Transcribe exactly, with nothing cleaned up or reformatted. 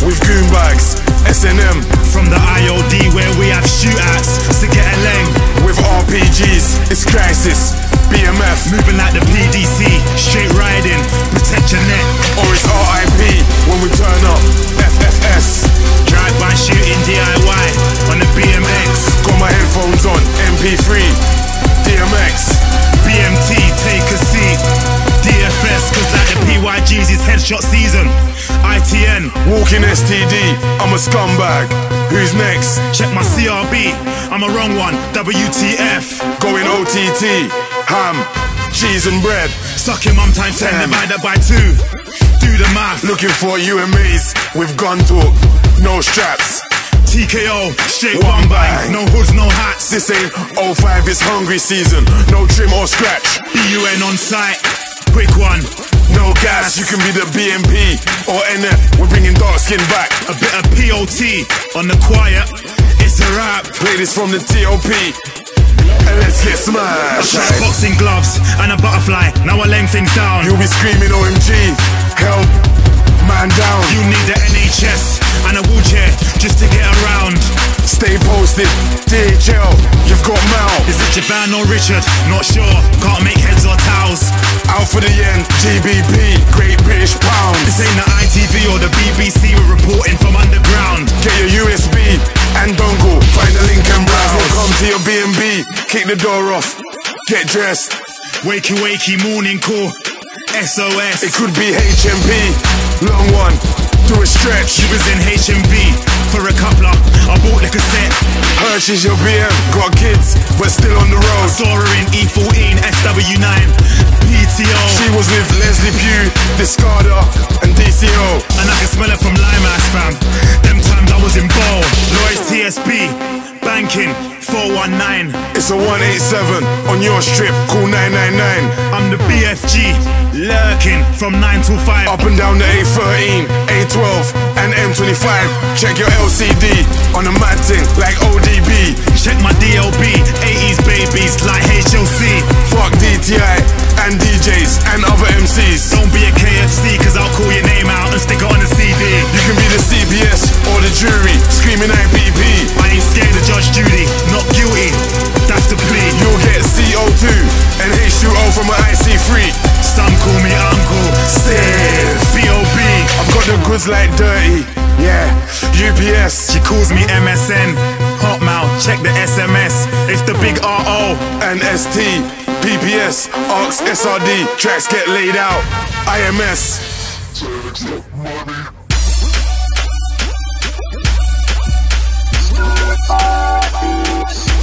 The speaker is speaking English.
with goon bags. S N M from the I O D where we have shootouts to get a leng. With R P Gs, it's crisis. B M F moving like the P D C, straight riding, protect your neck. Or it's R I P when we turn up. F F S drive-by shooting D I Y on the B M X. Got my headphones on, M P three, D M X, B M T, take a seat. D F S, cause like the P Y Gs it's headshot season. I T N, walking S T D, I'm a scumbag. Who's next? Check my C R B, I'm a wrong one. W T F, going O T T. Ham, cheese and bread. Sucking mum times ten divided by two. Do the math. Looking for U M As with gun talk, no straps. T K O, straight one, one bang. No hoods, no hats. This ain't oh five, it's hungry season. No trim or scratch. B U N on site, quick one. No gas, you can be the B M P or N F. We're bringing dark skin back. A bit of P O T on the quiet. It's a rap. Play this from the T O P. And let's get smashed. Boxing gloves and a butterfly. Now I lay things down. You'll be screaming O M G. Help, man down. You need the N H S and a wheelchair just to get around. Stay posted, D H L, you've got Mal. Is it Javan or Richard? Not sure, can't make heads or towels. Out for the yen, G B P, Great British Pound. This ain't the I T V or the B B C, we're reporting from underground. Get your U S B and dongle, find the link and browse. We'll come to your B and B, kick the door off, get dressed. Wakey wakey morning call, S O S. It could be H M P, long one, do a stretch. She was in H M V for a coupler, I bought the cassette. Hershey's your B M, got kids, but still on the road. I saw her in E fourteen, S W nine, P T O. She was with Leslie Pugh, Discarder, and D C O. And I can smell it from Limehouse, fam. Them times I was in Bowl, Lloyd's T S B, banking, four one nine. It's a one eight seven, on your strip, call nine nine nine. I'm the B F G, lurking from nine till five. Up and down the A thirteen, A twelve, and M twenty-five. Check your L C D, on the mad thing, like O D B. Check my D L B, eighties babies, like H L C. Fuck D T I, and D Js, and other M Cs. Don't be a K F C, cause I'll call your name out and stick it on a C D. You can be the C B S, or the jury, screaming I P P. I ain't scared of Judge Judy, not guilty, that's the plea. You'll get C O two, and H two O from an I C three. Some call me Uncle Steve, B O B. I've got the goods like dirty, yeah, U P S. She calls me M S N, Hotmail, check the S M S. It's the big R O and S T, P P S, Arcs, S R D. Tracks get laid out, I M S. Money.